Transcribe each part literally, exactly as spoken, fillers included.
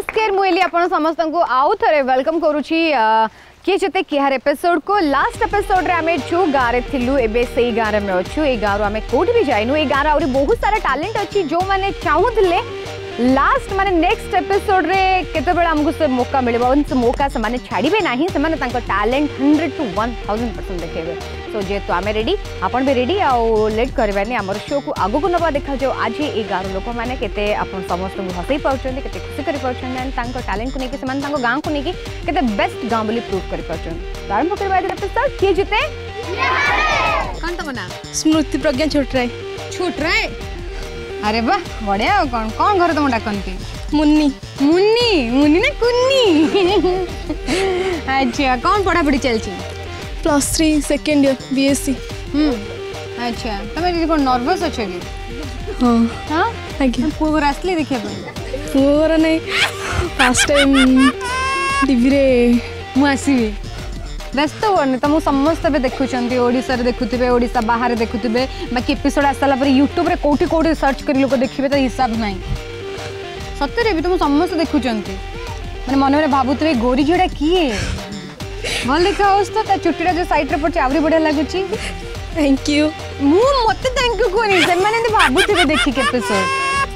नमस्कार मुझे आपण समस्त को आउ थे वेलकम करुँची किए जिते किए हर एपिसोड को लास्ट एपिसोड रे आमे जो गाँव में थिलु एबे से गाँव में अच्छु ए गाँव आमे कोठी भी जाइनु ए गाँव आउरी बहुत सारा टैलेंट अच्छी जो माने चाहूले लास्ट माने नेक्स्ट एपिसोड रे केते बेला हमको से मौका मिलबो से मौका से माने छाड़ीबे नाही से माने तांको talent hundred to one thousand percent देखेबे सो जे तो आमे रेडी आपण भी रेडी आ लेट करबानी हमर शो को आगो को नबा देखा जो आज ए गाँव लोक माने केते आपण समस्त को हसई पाउछन केते खुशी करि पाउछन एंड तांको टैलेंट को नेकी से माने तांको गाँव को नेकी केते बेस्ट गाँव बोली प्रूव करि पाउछन आरंभ करबा एपिसोड किए जिते कौन तो बना स्मृति प्रज्ञा छोटराय छोटराय अरे वाह बढ़िया कौन कौन घर तुम डाकती मुन्नी मुन्नी मुन्नी ना कुन्नी अच्छा कौन पढ़ा पढ़ी चलती plus three second year BSc हम्म अच्छा तुम कौन नर्वस अच्छे कि हाँ हाँ आज्ञा पुओ घर आसली देखिए पुओ घर नहीं फर्स्ट टाइम टीवी रे मु आसबी व्यस्त हुए तुम समस्त भी देखुं ओडिशा रे देखुवे ओडिशा बाहर देखुवे बाकी एपिसोड आसाला पर यूट्यूब रे कोठी कोठी सर्च कर लोग देखिए तो हिसाब नहीं सତରେ भी तुम समस्त देखुं मैंने मन में भावुवे गोरी झीड़ा किए भल देखा तो चुटीटा जो साइड रे पड़े आहरी बढ़िया लगुच थैंक यू मु मत थैंक यू कहनी से भावुवे देखिक एपिसोड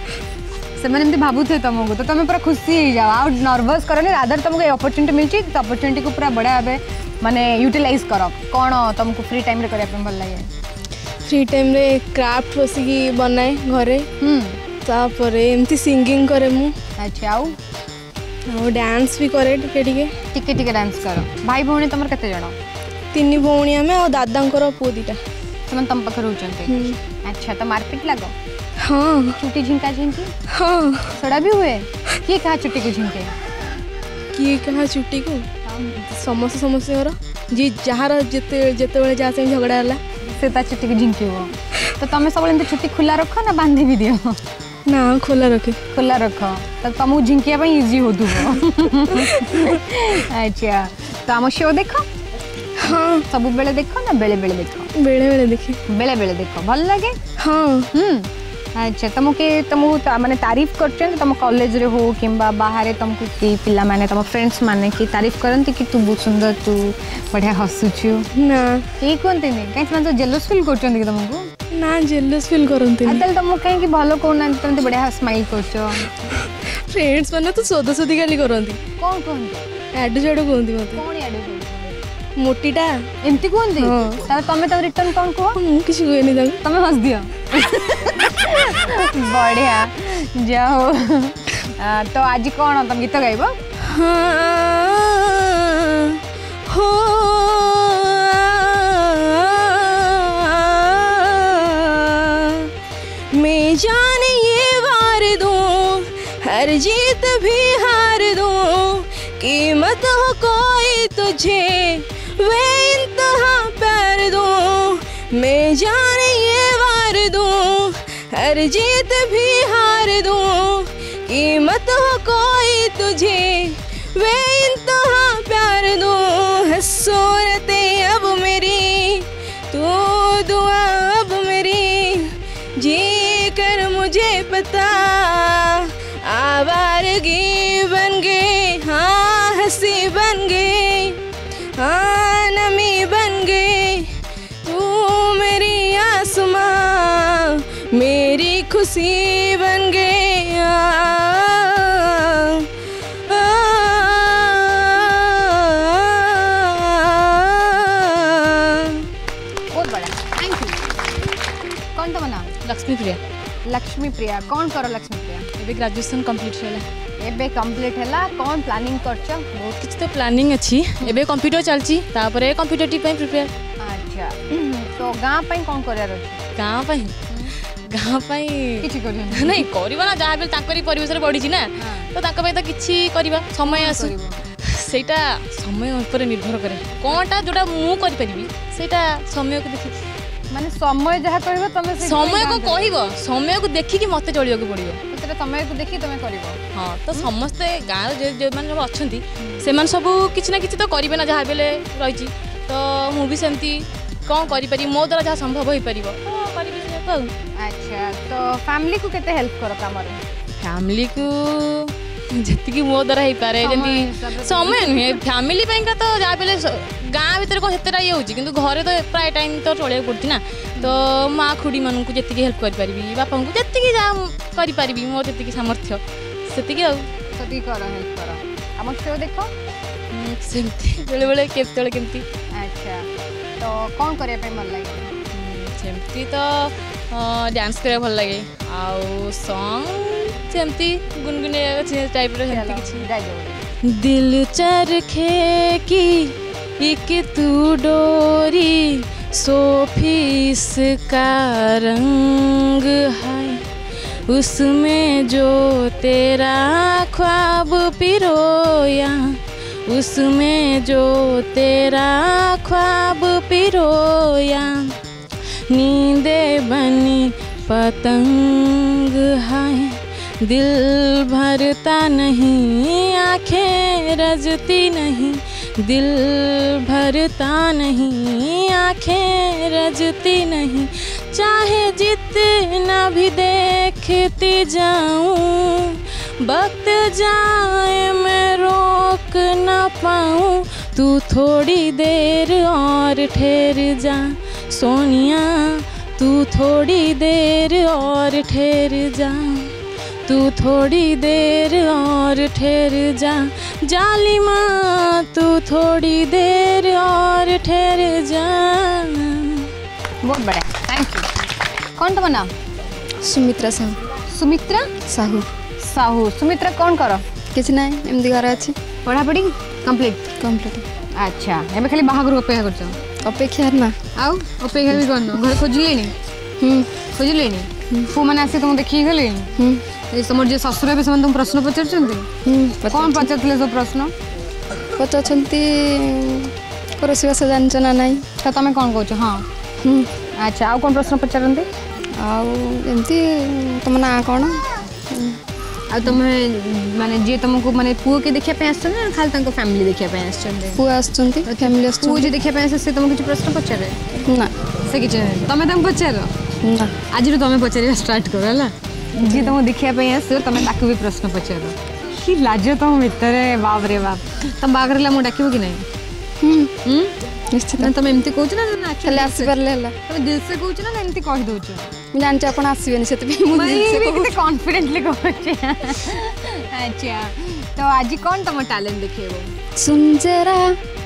से भावुथे तुमको तो तुम पूरा खुशी हो जाओ आउ नर्वस करनी रादर तुमको अपॉर्चुनिटी मिली तो अपॉर्चुनिटी को पूरा बढ़िया भाव माने यूटिलाइज कर कौन तुमको फ्री टाइम रे करने भल लगे फ्री टाइम रे क्राफ्ट बसिकी बनाए घरे तापर एमती सिंगिंग करे मु अच्छा आउ और डांस भी करे टिके टिके टिके टिके डांस कर भाई भौणी तुम केते जण तीन भौणी आमे और दादांकर पुओ दीटा तुम तुम पाखे रोचंते अच्छा तो मारपीट लगो हाँ चुटी झिंका झिंकी हाँ सड़ा भी हुए किए कहा चुटी को झिंके किए कहा चुटी को समस्त समस्त घर जी जार जिते जिते बेले जहाँ से झगड़ा है से ता चुटी को झिंकी तो तुम सब एमती चुटी खुला रख ना बांधि भी दियो ना खोला रखे खोला रख तो तुमको झिंकिया इजी हो अच्छा तो आम शो देख हाँ सब बेले देख ना बेले बेले देख बेले बेले देखी बेले बेले देख भल लगे हाँ हम्म अच्छा तुमके तुमको माने तारीफ कर तुम कॉलेज रे हो कि बाहर तुमको कि पिला माने तुम फ्रेंड्स माने कि तारीफ करती कि तू बहुत सुंदर तू बढ़िया हसुचु ना ये कहते कहीं तो जेलस फील कर तुमको ना जेलस फील करते तुमको कहीं भल कहना तुम बढ़िया स्माइल कर फ्रेंड्स मैंने तो सोदा सोदी गाली करती कौन कहते आडू जाडू कहती मत कौन आडू मोटीटा एमती कहते तुम तब रिटर्न कौन कह किसी कहनी तुम हस दियो बढ़िया जाओ तो आज कौन तुम गीत गाइब हो मैं जाने ये वार दूं हर जीत भी हार दूं कीमत हो कोई तुझे वे इंतहा प्यार दूं मैं जाने ये वार दूं हर जीत भी हार दूं कीमत हो कोई तुझे वे इंतहा प्यार दूं है सूरतें अब मेरी तू दुआ अब मेरी जी कर मुझे पता आवारगी बन गई हाँ हंसी बन गई हाँ नमी बन गई तू मेरी आसमां मेरी खुशी बन गई आ, आ, बहुत बड़ा थैंक यू कौन तो बना लक्ष्मी प्रिया लक्ष्मी प्रिया कौन करो लक्ष्मी प्रिया एबे ग्रेजुएशन कंप्लीट है एबे कंप्लीट है कौन प्लानिंग करछ बहुत किछ तो प्लानिंग अच्छी एबे कंप्यूटर चलची तापरे कंप्यूटर पे प्रिपेयर अच्छा तो गां पई कौन करिया रछि गां पई गां पई किछि करिया नहीं करबा ना जहाँ भी तांकरी परिवेश रे बढी छी ना तो तांका पई तो किछि करबा समय आसु सेटा समय ऊपर निर्भर करे कोनटा जोटा मु करि परिबी सेटा समय को देखि माने समय जहाँ कहबो तमे समय को कहबो समय को देखि कि मते चलियो के पड़ियो तो समय को देखि तमे करिवो हां तो समस्त गाँव जो जो मान सब अछंती से मान सब किछि ना किछि तो करिवे ना जहाँ बेले रहिछि तो मु भी सेमती कौन करि परि मो द्वारा जहाँ संभव हो परिबो तो करिबि से अच्छा तो फैमिली को केते हेल्प करो तमरे फैमिली को जी मो द्वारा हो पारे जमी समय नुहे फैमिली का तो जहाँ पे गाँ भर कौन से ये होगी कि घरे तो प्राय टाइम तो चलिया पड़ती तो माँ खुड़ी मान को जी हेल्प करी बापा को जी करी मोर जी सामर्थ्य से देख बेले बेले केतले केमती अच्छा तो कौन करने मन लगे सेमती तो डांस करा भल लगे आउ सॉन्ग सेमती गुनगुने टाइप रो दिल चरखे की एक तू डोरी सोफिस का रंग है उसमें जो तेरा ख्वाब पिरोया उसमें जो तेरा ख्वाब पिरोया नींदे बनी पतंग है दिल भरता नहीं आँखें रजती नहीं दिल भरता नहीं आँखें रजती नहीं चाहे जितना भी देखती जाऊं वक्त जाए मैं रोक ना पाऊं तू थोड़ी देर और ठहर जा सोनिया तू थोड़ी देर और ठहर जा तू थोड़ी देर और ठहर जा जालिमा तू थोड़ी देर और ठहर जा। बहुत बढ़िया थैंक यू। कौन तो नाम? सुमित्रा साहू। सुमित्रा साहू साहू सुमित्रा कौन कर किसी ना एमती घर अच्छे पढ़ापढ़ी कंप्लीट कंप्लीट अच्छा एबे खाली बाहागर अपेक्षा कर अपेक्षा ना आउ अपेक्षा भी करन घर खोजलेनी हम खोजलेनी पु माने आसे तुम देखि गले हम ए समर जे ससुर बे समान तुम प्रश्न पचार चंती हम कोन पचारतले सब प्रश्न पचारचंती करसिवा से जानछ ना नाही त तमे कोन कहछ हां हम अच्छा आउ कोन प्रश्न पचारंती आउ एमती तुम ना कोन आ तुमे माने जे तुमको माने पुओ के देखिया पे आछन ना खाली तंको फैमिली देखिया पे आछन पुओ आछंती फैमिली आछन पुओ जे देखिया पे आछन से तुम किछ प्रश्न पचारे ना से किछ तमे तम पचार ना आज रो तमे पचारिया स्टार्ट करो हला जे तुम देखिया पे आछो तमे ताकू भी प्रश्न पचारो कि लाज तुम भीतर बाप रे बाप तुम बागरला मु डाकिबो कि नहीं हम हम निश्चित तुम एमती कहछ ना ना खाली आसी परले हला तुम दिल से कहछ ना एमती कहि दोछ मु जानछ आपण आसीबेनी सेते भी मु दिल से किते कॉन्फिडेंटली कहछ अच्छा तो आज कौन तुम टैलेंट दिखेबो सुन जरा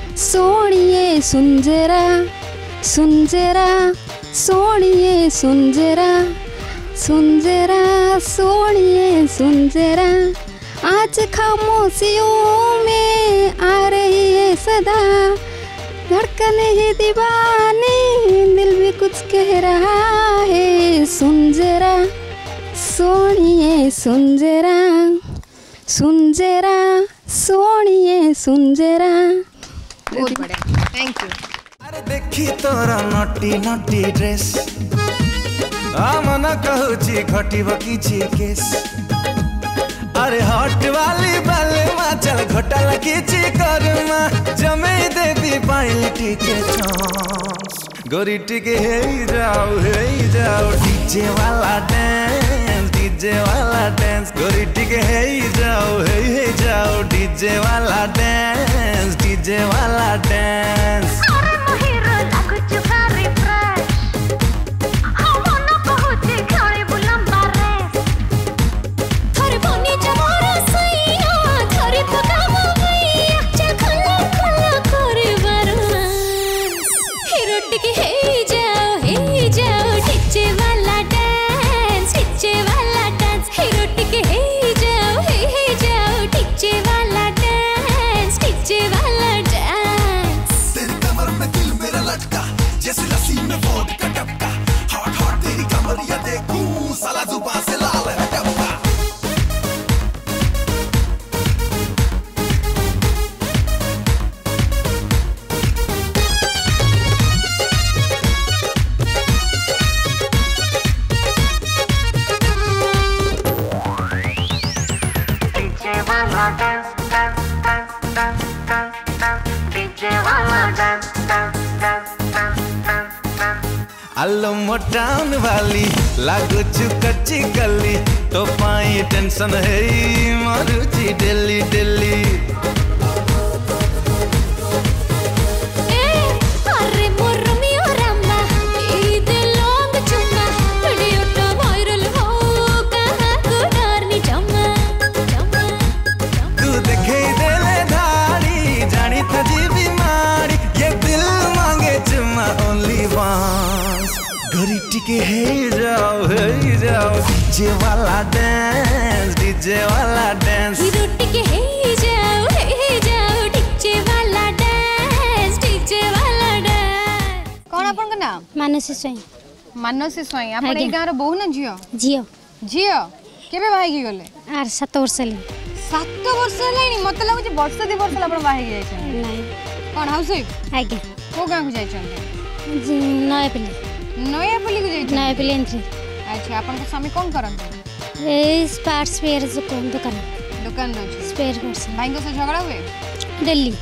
सोनिए सुन जरा सुन जरा सोनिए सुन जरा सुन जरा सोनिए सुन जरा आज खामोशियों में आ रही है सदा धड़कने ही दीवानी दिल भी कुछ कह रहा है सुन जरा सोनिए सुन जरा सुन जरा सोनिए सुन जरा। बहुत बढ़िया थैंक यू। अरे देखी तोरा नटी नटी ड्रेस आ मन कहूची घटिब किछि केस अरे हॉट वाली बाले मा चल घोटाला किछि करमा जमे देवी पाइल टिके चांस गोरी टिके हे जाओ हे जाओ डीजे वाला डांस डीजे वाला डांस गोरी टिके हे जाओ हे हे जाओ डीजे वाला डांस डीजे वाला डांस आलो मोटाउन वाली लागु छु कच्ची कली तो पाई टेंशन है मारुची डेली डेली के हे जाओ हे जाओ डीजे वाला डांस डीजे वाला डांस रोटी के हे जाओ हे जाओ डीजे वाला डांस डीजे वाला डांस। कौन आपन का नाम? मानसी स्वयं। मानसी स्वयं आपन ए गाँव रो बहु ना झियो? झियो। झियो केबे बाहा की गले? आर सात वर्ष ले। सात वर्ष लेनी मत लागु जे वर्ष दि वर्ष आपन बाहा की जाय छै? नहीं। कोन हाउस वाइफ? आगे। को गाँव को जाय छै? नया पल्ली। नया पल्ली को जाय छै? नया पल्ली एंट्री। अच्छा आपन को स्वामी कोन करन? ए स्पार्ट्स स्पेयर दुकान दुकान। दुकान रो छै? Spare person. भाई को से झगड़ा हुए? दिल्ली।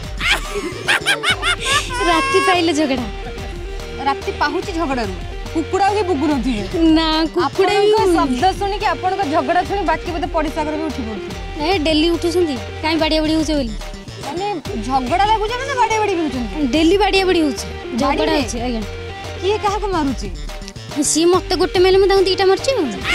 राती पाइले झगड़ा। राती पाहुची झगड़ा रू? कुकुड़ा के बुगुर थिए? ना कुकुड़ा को शब्द सुनी के आपन को झगड़ा सुनी बाकी बते पड़ी सागर भी उठी पड़ती। ए दिल्ली उठुसंदी काई बाडिया बडी होचे बोली। माने झगड़ा लागु जाना ना बाडिया बडी होचन? दिल्ली बाडिया बडी होचे। झगड़ा होचे आगे। किए काहा को मारुची? सी मते गोटे मेले में दीटा मारची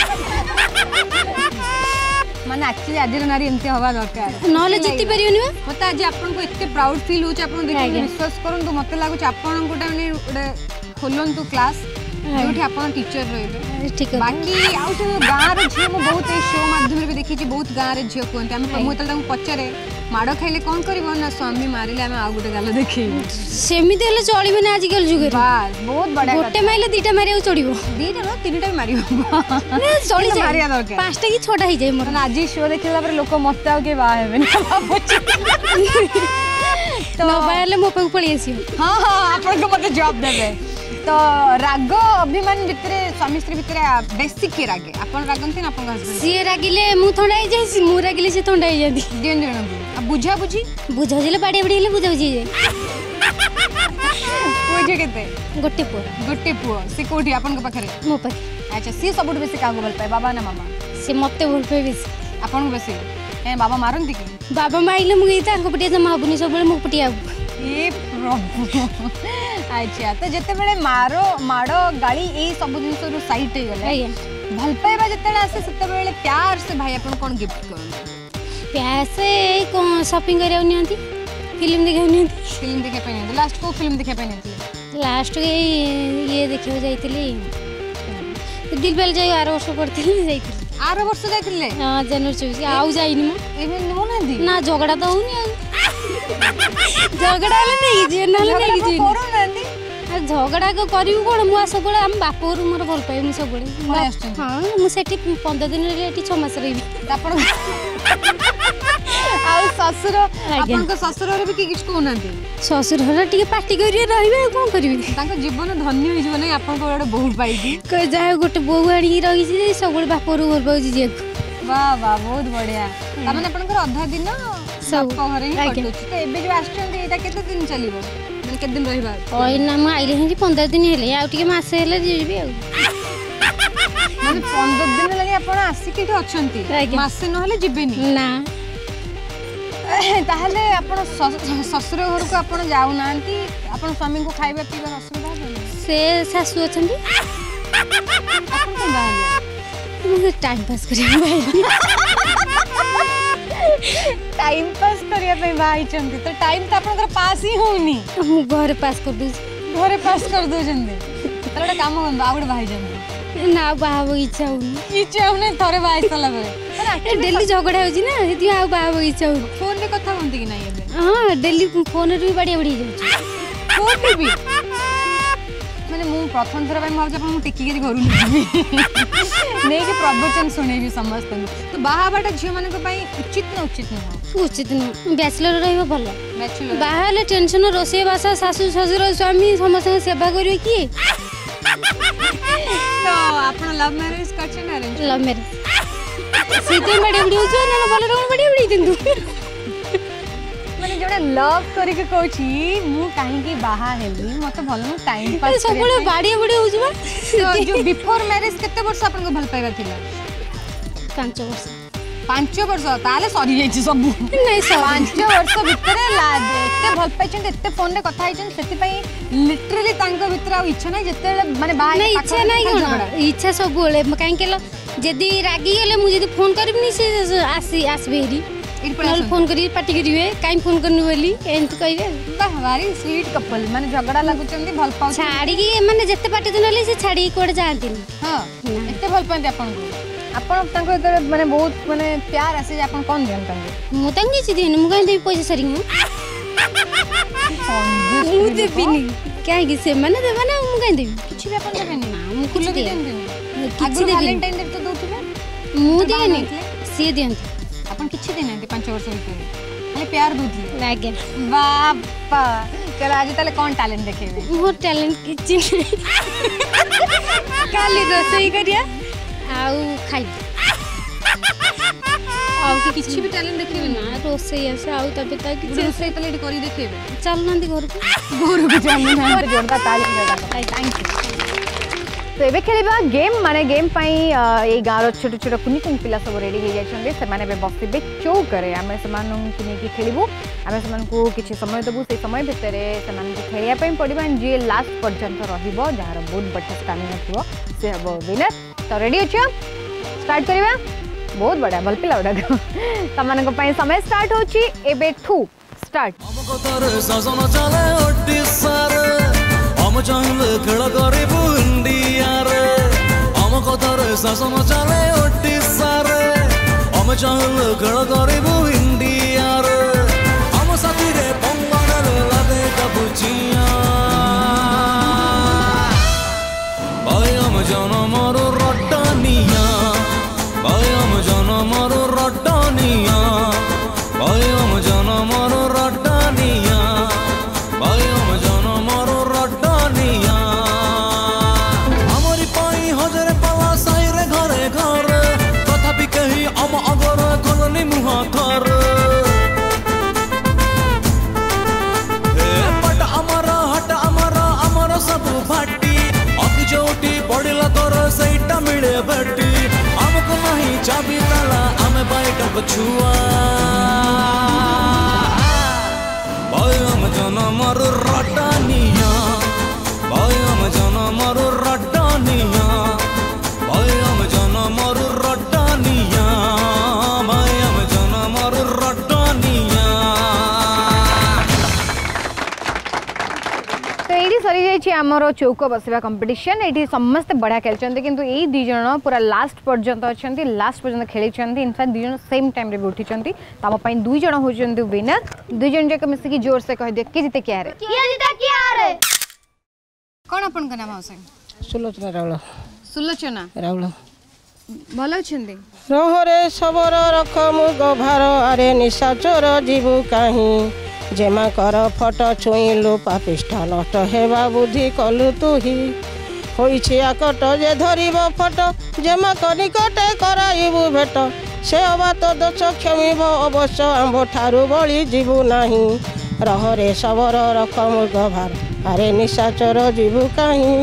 माने एक्चुअली आज नारी एमती हवा दरकार नले जिति परियोनी मते आज आपन को इतने प्राउड फील होचे आपन देखि विश्वास करन तो मते लागु आपन कोटा माने ओडे खोलन तो क्लास जोठी आपन टीचर रहबे ठीक बाकी आउ सब गां रे झियो म बहुत ए शो माध्यम रे देखि छी बहुत गां रे झियो कोनते हम प्रमोद तल पचरे माडो खाइले कोन करबो ना स्वामी मारिले हम आ गुटे गाल देखि सेमी देले चलिबे ना आज कल जुगे बस बहुत बड़ा गोटे माइले दीटा मारियो चढ़िबो दीटा न तीनटा मारियो ना चली जाय मारिया दरकार पांचटा की छोटा ही जाय मोर ना आज शो देखिला पर लोक मत आउ के बा हेबे ना तो मोबाइल मो पे पड़ी आसियो हां हां आपन को मते जॉब देबे तो राग अभिमान भितरे स्वामी स्त्री भितरे बेसिक के रागे अपन रागंती ना अपन हस्बैंड सी रागिले मु थंडा ही जाय मु रागिले से थंडा ही जादी देन देन अब बुझा बुझी बुझा जिले बाडी बाडी ले बुझा बुझी जाय बुझे केते गोटे पुओ गोटे पुओ से कोठी अपन को पाखरे मो पे अच्छा सी सबुट बेसी कागो भल पाए बाबा ना मामा से मते भल पाए बेसी अपन को बेसी ए बाबा मारंती की बाबा माइले मु गईता को पटिया जमा हबनी सब बेले मु पटिया ए प्रभु अच्छा तो जते बेले मारो माडो गाली ए सब दिन सो साइड हे गले भल पाइबा जते आसे सते बेले प्यार से भाई अपन कोन गिफ्ट करन प्यार से कोन शॉपिंग करे उनियंती फिल्म देखे उनियंती फिल्म देखे पने लास्ट को फिल्म देखे पने लास्ट के ये देखे जाइतली दिल बेल जाय आरो वर्ष करथली जाइतली आरो वर्ष जाइतले हां जनवरी चौबीस आउ जाइनी मो एबे नो ना दी ना झगड़ा तो होनी झगड़ा ले नहीं जे ना ले नहीं जे करो ना दी झगड़ा को करिउ कोन मु सब बळे हम बापोर मोर भल पाए मु सब बळे हां मु सेठी पंद्रह दिन रे एठी छह मास रही आपण आ ससुर आपण को ससुर रे भी की किछ को ना दी ससुर हरा टिके पार्टी करिए रहिबे कोन करबी तांको जीवन धन्य होई जीवन आपण को एडे बहुत पाइदी क जाय गोटे बोउ आडी रही छी सब बळे बापोर भल पाउ जे वाह वाह बहुत बढ़िया त माने आपण को आधा दिन सब घरे ही कटुछ तो एबे जो आछन एटा केते दिन चलिबो माने केते दिन रहिबा ओइ ना म आइले हिंदी पंद्रह दिन हेले आ टिके मासे हेले जेबी आ माने पंद्रह दिन लगे आपण आसी केठी अछंती मासे न हेले जिबेनी ना ताहले आपण ससुर घर को आपण जाउ नांती आपण स्वामी को खाइबा पीबा असुविधा से सासु अछंती आपण को बाहले मुझे टाइम पास करिया भाई टाइम पास करिया पे भाई चंदी तो टाइम तो आपन पास ही होनी मु घर पास कर दू घरे पास कर दो जंदे तोरा काम बंद आउड भाई जंदे ना बाबू इच्छा होनी इच्छा होने थोरे भाई सला बे डेली झगड़ा होजी ना हेती आ बाबू इच्छा हो फोन में कथा होंती कि नहीं एबे हां डेली फोन रे भी बड़ी बड़ी जाऊ फोन में भी माने मु प्रथम थरा भाई म भाबजा मु टिकी के घरु नै के प्रवचन सुनेबी समस्त तो बाहाबाटा झियो माने को पई उचित न उचित न उचित न बैचलर रहबो भलो बैचलर बाहाले टेंशन रोसे बासा सासु ससुर स्वामी समस्त सेवा करियो की तो आपण लव मैरिज करछन अरेंज लव मैरिज सीते बड़ी बड़ी हो ना बोले रो बड़ी बड़ी किंतु माने जने लव करके कहूची मु काहे की बाहा हेली मते भल नु टाइम पास सब बड़े बाड़ी बड़ी हो जबा तो जो बिफोर मैरिज केते वर्ष आपन को भल पाइबा थिला पाँच वर्ष पाँच वर्ष ताले सरी जाई सब नहीं पाँच वर्ष भितर एते भल पाइछन एते फोन रे कथा आइछन सेति पई लिटरली तांको भितर आ इच्छा नै जते माने बाहा नहीं इच्छा नहीं कोन इच्छा सब बोले काहे केलो जदी रागी गेले मु जदी फोन करबनी से आसी आसबेरी इरपल फोन करी पार्टी करिवे काई फोन करनु बोली एंत कहिबे वाह वेरी स्वीट कपल माने झगड़ा लागुचंदी भल पाउ छाड़ी की माने जते पार्टी दिनले से छाड़ी कोड जांती हां एते भल पांती आपन को आपन तांको एते माने बहुत माने प्यार आसे जे आपन कोन देन तांको मु तांग नीची दिन मु काई देबी पैसा सरी मु मु देबिनी काहे कि से माने देबा ना मु काई देबी किछि भी आपन देबेनी मु कुछ दे किछि वैलेंटाइन डे तो दोथुबे मु देनी से देंती अपन किछि दिन एंती पाँच वर्ष भितर खाली प्यार दोथि लागे बापा चलो आज ताले कोन टैलेंट देखेबे मोर टैलेंट किछि काली रोसई करिया आउ खाई आउ कि किछि भी टैलेंट देखेबे ना रोसई आसे आउ तबे ता कि रोसई तले करी देखेबे चल नंदी घर को घर को चल ना जोरदार ताली बजा थैंक यू तो एबे खेलिबा गेम माने गेम पई ए गारो छोट छोट कुनी कुनी पिला सब रेडी हो जाछन से माने बे बसिबे चौ करे आमे समान कुनी की खेलिबो आमे समान को किछि समय दबु से समय भितरे समान को खेलिया पई पडिबा जे लास्ट पर्यंत रहिबो जार बहुत बड्डा स्टैमिना थिबो से हबो विनर तो रेडी अछि स्टार्ट करिबा बहुत बड़ा भल पिला उडा समान को पई समय स्टार्ट होछि एबे ठू स्टार्ट हम कतर सजन चले ओडिसा रे हम चाहले खेल करिबु इंडिया रे हम कतर सजन चले ओडिसा रे हम चाहले खेल करिबु इंडिया रे हम साथी रे पंगड़ लादे कबुचिया भाई हम जनमर रटनिया भाई हम जनमर रटनिया भाई हम जनमर रटनिया भाई हम जनमर रटनिया हमरी पाई हजरे पाला साइरे घरे घरे तथापि कही हम अगर खलनी मुहा कर पट अमर हट अमर अमर सब भाटी अति जोटी पड़िला कर सईटा मिले भट्टी हमको नहीं चाबी ताला हमें बैठक छुआ भाई हम जनमर रटनिया भाई हम जनमर रटनिया भाई हम जनमर रटनिया भाई हम जनमर रटनिया तो ये सरी जाइए आमर चौक बसवा कंपटीशन ये समस्त बढ़िया खेलते किंतु ये दी जन पूरा लास्ट पर्यंत अच्छा लास्ट पर्यंत खेली इनफैक्ट दी जन सेम टाइम रे उठी तामपाई दुई जन होचंती विनर दुई जन जाक मिसिकी जोर से कह दियो किए जिते किए हारे किए जिते किए हारे कौन अपन का नाम है सुलोचना राउल सुलोचना राउल भल अच्छे रहोरे सबरो रकम गभार आरे निशाचर जीवु काहीं जेमा कर फटो छुईलु पापिष्ठा नष्ट हेबा बुद्धि कलु तुही होइछि आकट जे धरिब फटो जेमा कनिकटे कराइबु भेट से अबात दोष क्षमिब अवश्य आंब ठारू बळी जीवु नाही रहोरे सबर रकम गभार आरे निशाचर जीवु काहीं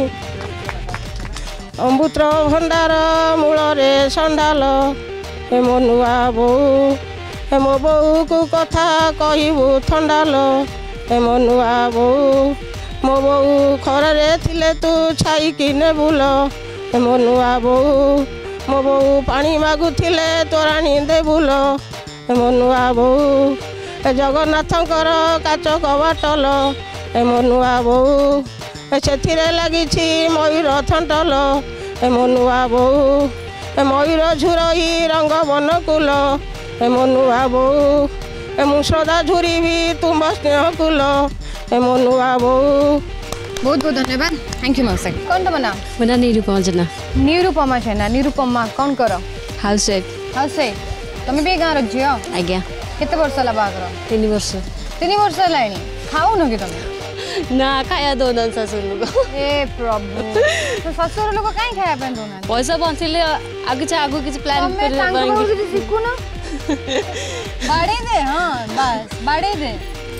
अमृत्र भंडार मूलरे संडाल हे मो नुआ बोऊ हे मो बोऊ को कथा कहबू थंडाल हे मो नुआ बोऊ मो बोऊ खरे थिले तू छाई कि नेबुल हे मो नुआ बोऊ मो बोऊ पानी मागुथिले तोराणी देबुल हे मो नुआ बोऊ हे जगन्नाथंकर काच कबाटल हे मो नुआ बोऊ से लगी मयूर थंटल ए मो नुआ बोऊ ए मयूर झुरई रंग बनकुल ए मो नुआ बोऊ ए मु श्रद्धा झुरी भी तुम स्नेह कुल ए मो नुआ बोऊ। बहुत बहुत धन्यवाद थैंक यू मौसा कौन तो बना मेरा निरुपमा जना निरुपमा छेना निरुपमा कौन करो हाउस वाइफ हाउस वाइफ तुम भी गाँव झील आज्ञा केते वर्ष है बागर तीन वर्ष तीन वर्ष है खाऊ न कि तुम ना खाया दोनों ससुर लोग ए प्रभु तो ससुर लोग काई खाया पे दोनों पैसा बंचिले आगे से आगु किछ प्लान कर बांगे सिखु ना बाड़े दे हां बस बाड़े दे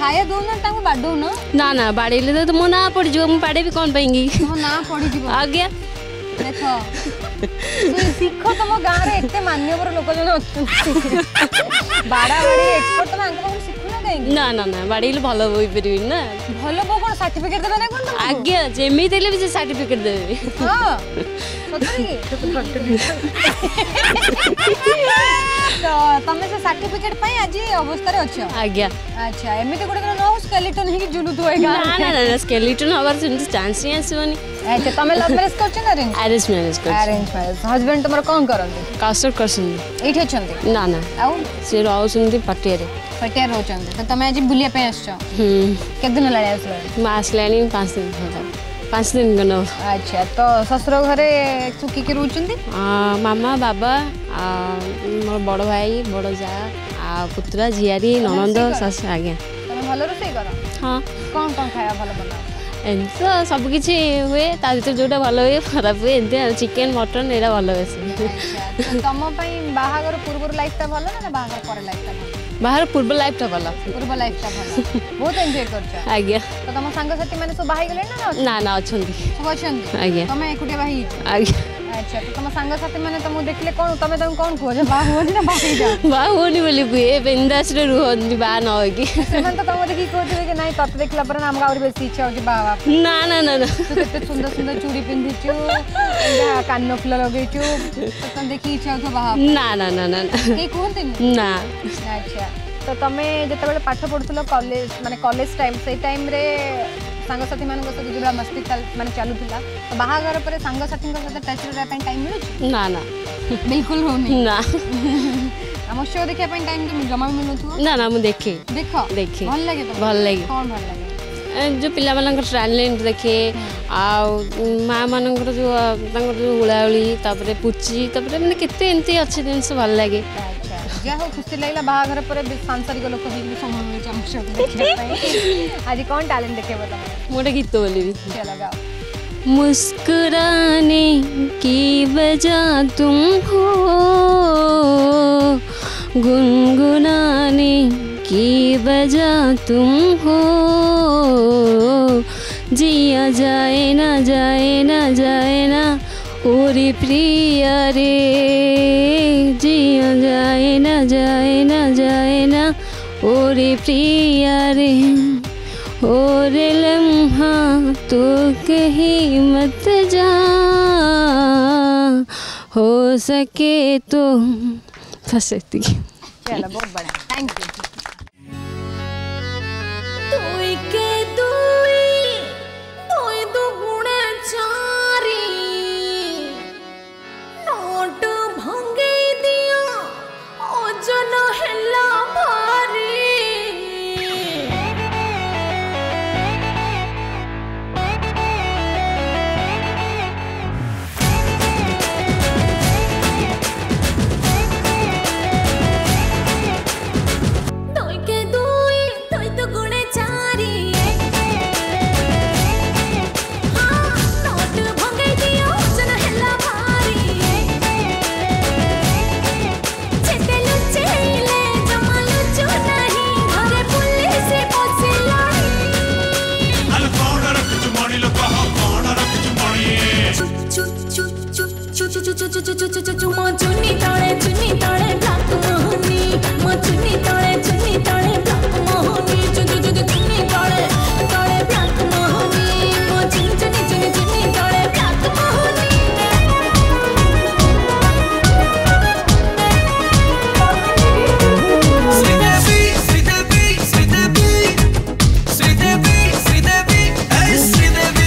खाया दो ना ताको बाडो ना ना ना बाड़ेले तो मो ना पड़ जो मु बाड़े भी कोन पाएंगी तो ना पड़ी जीव आज्ञा देखो सीख तुम गाँव में एत मान्यवर लोक जन बाड़ा बाड़ी एक्सपर्ट तुम आंक शिखुना कहीं ना ना ना बाड़ेले भल बोई परिबि ना भल बो कोन सर्टिफिकेट देबे ना कोन आज्ञा जेमी देले भी सर्टिफिकेट देबे हां सतरी तो तमे से सर्टिफिकेट पई आज अवस्था रे अछो आज्ञा अच्छा एमिते गुडे न स्केलेटन ही जुलु तो एगा ना ना ना स्केलेटन हवर सुन चांस ही आसबनी अच्छा तमे लव मैरिज करछ ना अरेंज अरेंज मैरिज कर अरेंज मैरिज हस्बैंड तुमर कोन करंती कास्टर करसन एठी अछंती ना ना आउ से रहउसंती पटियारे पटिया रहउचंती तो तमे आज बुलिया पे आछो हम के दिन लाय आसलो मास लेनी पाँच दिन होला पाँच दिन गनो अच्छा तो ससुर घरे सुकी के रहउचंती मामा बाबा आ मोर बड़ भाई बड़ जा आ पुत्रा झियारी ननंद सास आज्ञा तमे भलो रोसई करो हां कोन कोन खाया भलो बना एमती तो सब किसी हुए ता भर जोटा भल हुए खराब हुए एमती चिकेन मटन एटा भल बेसी तुम बाहागर पूर्व लाइफ टा भल ना बाहागर पर लाइफ टा भल बाहर पूर्व लाइफ टा भल पूर्व लाइफ टा भल बहुत एंजॉय करछ आज्ञा तो तुम सांग साथी माने सब बाहाई गले ना ना ना अछंती सब अछंती आज्ञा तुम एकुटिया बाही आज्ञा अच्छा तो तुम सांग साथी माने तुम देखले कोन तुम तुम कोन को जे बाह होनी ना बाही जा बाह होनी बोली कुए बिंदास रे रुहंती बा न होय की मन तो तुम देखि कहथिबे जे नाही तत देखला पर हमका और बेसी इच्छा हो जे बाह ना ना ना ना तू केते सुंदर सुंदर चूड़ी पिंधिचु एंदा कान फुल लगेचु तो तुम देखि इच्छा हो बाह ना ना ना ना के कहते ना अच्छा तो तमे जते बेले पाठ पढुतलो कॉलेज माने कॉलेज टाइम से टाइम रे सांग साथी मानक सहित जुबा मस्ती माने चालुथिला तो बाहागर पर सांग साथी सहित टच रे पे टाइम मिलु ना ना बिल्कुल होनी ना हम शो देखा पे टाइम के जमा मिलुथु ना ना मु देखे देखो देखे भल लागे तो भल लागे कोन भल लागे जो पिला मानकर टैलेंट देखे आ माँ मानकर जो तांकर जो हुलाहुली तापरे पुची तापरे माने केते एंती अच्छे जिंस भल लागे जा हो खुशी लागला बाहागर पर सांसारिक लोक भी समय हम शो देखा पे आज कौन टैलेंट देखे बता मोटे गीत बोली भी चलो गाओ मुस्कुराने की वजह तुम हो गुनगुनाने की वजह तुम हो जिया जाए ना जाए ना जाए ना ओरे प्रिया रे जिया जाए ना जाए ना जाए ना ओरे प्रिया रे और लम्हा तो कहीं मत जा हो सके तो फंस सकती चलो बहुत बढ़िया थैंक यू तोई के दुई तोई दो गुणे चारी नोट भंगे दिया ओजन हेला भारी चुनी ताले चुनी ताले ब्लैक मोहनी मो चुनी ताले चुनी ताले ब्लैक मोहनी चुनी चुनी चुनी ताले ताले ब्लैक मोहनी मो चुनी चुनी चुनी चुनी ताले ब्लैक मोहनी श्रीदेवी श्रीदेवी श्रीदेवी श्रीदेवी श्रीदेवी ए श्रीदेवी